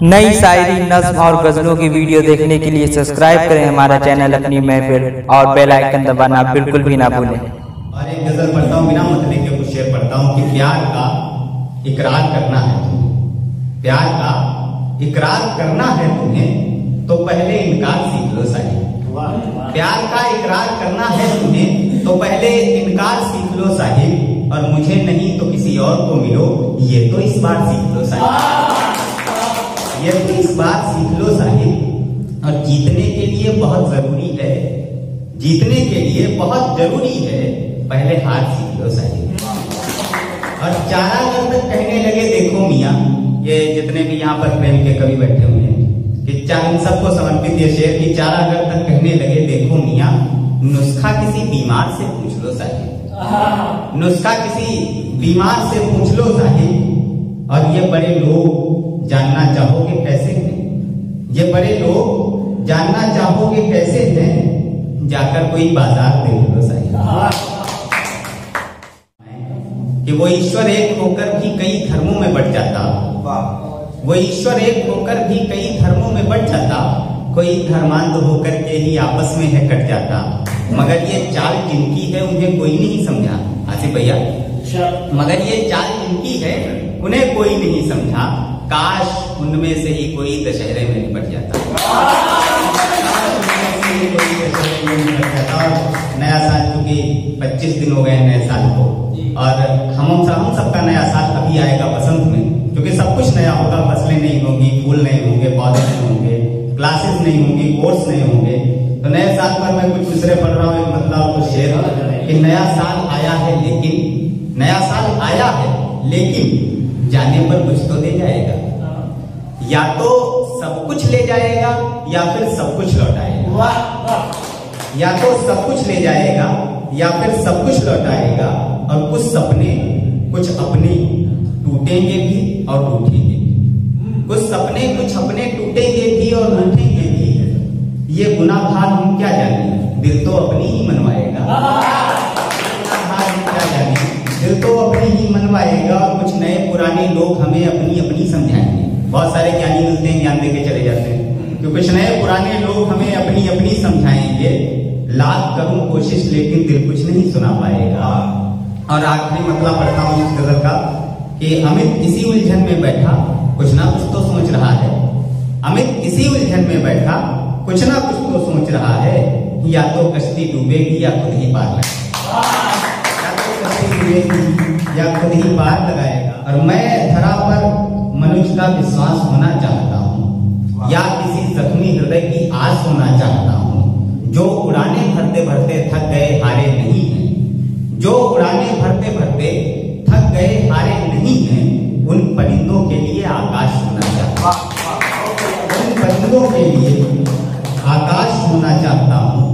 नई शायरी, नज्म और गजलों की वीडियो देखने के लिए सब्सक्राइब करें हमारा चैनल अपनी महफिल और बेल आइकन दबाना बिल्कुल भी ना भूलें। और एक गजल पढ़ता हूँ, बिना मतलब के कुछ शेर पढ़ता हूँ कि प्यार का इकरार करना है तुम्हें, प्यार का इकरार करना है तुम्हें तो पहले इनकार सीख लो साहिब। प्यार का इकरार करना है तुम्हें तो पहले इनकार सीख लो साहिब, और मुझे नहीं तो किसी और को मिलो ये तो इस बार सीख लो साहिब, ये तो इस बार सीख लो साहिब। और जीतने के लिए बहुत जरूरी है, जीतने के लिए बहुत जरूरी है पहले हार सीख लो साहिब। और चारा घर तक कहने लगे देखो मियाँ, ये जितने भी यहाँ पर प्रेम के कवि बैठे हुए हैं कि इन सबको समर्पित ये शेर की चारा घर तक कहने लगे देखो मियाँ, नुस्खा किसी बीमार से पूछ लो साहिब, नुस्खा किसी बीमार से पूछ लो साहिब। और ये बड़े लोग जानना चाहोगे कैसे हैं, ये बड़े लोग जानना चाहोगे कैसे हैं, जाकर कोई बाजार देख लो साहिब। कि वो ईश्वर एक होकर भी कई धर्मों में बट जाता, वो ईश्वर एक होकर भी कई धर्मों में बट जाता, कोई धर्मांध होकर के ही आपस में है कट जाता, मगर ये चाल जिनकी है उन्हें कोई नहीं समझा। आसिफ भैया, मगर ये चाल जिनकी है उन्हें कोई नहीं समझा, काश उनमें से ही कोई दशहरे में निपट जाता, नया साल क्योंकि 25 दिन हो गए नए साल को, और हम सबका नया साल अभी आएगा बसंत में, क्योंकि सब कुछ नया होगा, फसलें नहीं होंगी, फूल नहीं होंगे, पौधे नहीं होंगे, क्लासेस नहीं होंगी, कोर्स नहीं होंगे। तो नए साल पर मैं कुछ दूसरे पढ़ रहा हूँ, मतलब कुछ शेर कि नया साल आया है लेकिन, नया साल आया है लेकिन जाने पर कुछ तो दे जाएगा, या तो सब कुछ ले जाएगा या फिर सब कुछ लौटाएगा, या तो सब कुछ ले जाएगा या फिर सब कुछ लौटाएगा। और कुछ सपने कुछ अपने टूटेंगे भी और रूठेंगे भी, कुछ सपने कुछ अपने टूटेंगे भी और रूठेंगे भी, ये गुनाह भार हम क्या जाने, दिल तो अपनी ही मनवाएगा, क्या जाने दिल तो अपनी ही मनवाएगा। और कुछ नए पुराने लोग हमें अपनी अपनी समझाएंगे, बहुत सारे ज्ञानी मिलते हैं ज्ञान देके चले जाते हैं, कि कुछ नए पुराने लोग हमें अपनी अपनी समझाएंगे, लाख करूं कोशिश लेकिन दिल कुछ नहीं सुना पाएगा। और आखिरी मतलब पढ़ता हूं इस गजल का कि अमित इसी उलझन में बैठा कुछ ना कुछ तो सोच रहा है, अमित इसी उलझन में बैठा कुछ ना कुछ तो सोच रहा है, या तो कश्ती डूबेगी या खुद ही पार लगाएगा, या तो कश्ती डूबेगी या खुद ही पार लगाएगा। और मैं धरा पर मनुष्य का विश्वास होना चाहता हूँ, या किसी जख्मी हृदय की आस होना चाहता हूँ, जो उड़ाने भरते भरते थक गए हारे नहीं हैं, जो उड़ाने भरते भरते थक गए हारे नहीं हैं, उन परिंदों के लिए आकाश होना चाहता हूँ, उन परिंदों के लिए आकाश होना चाहता हूँ।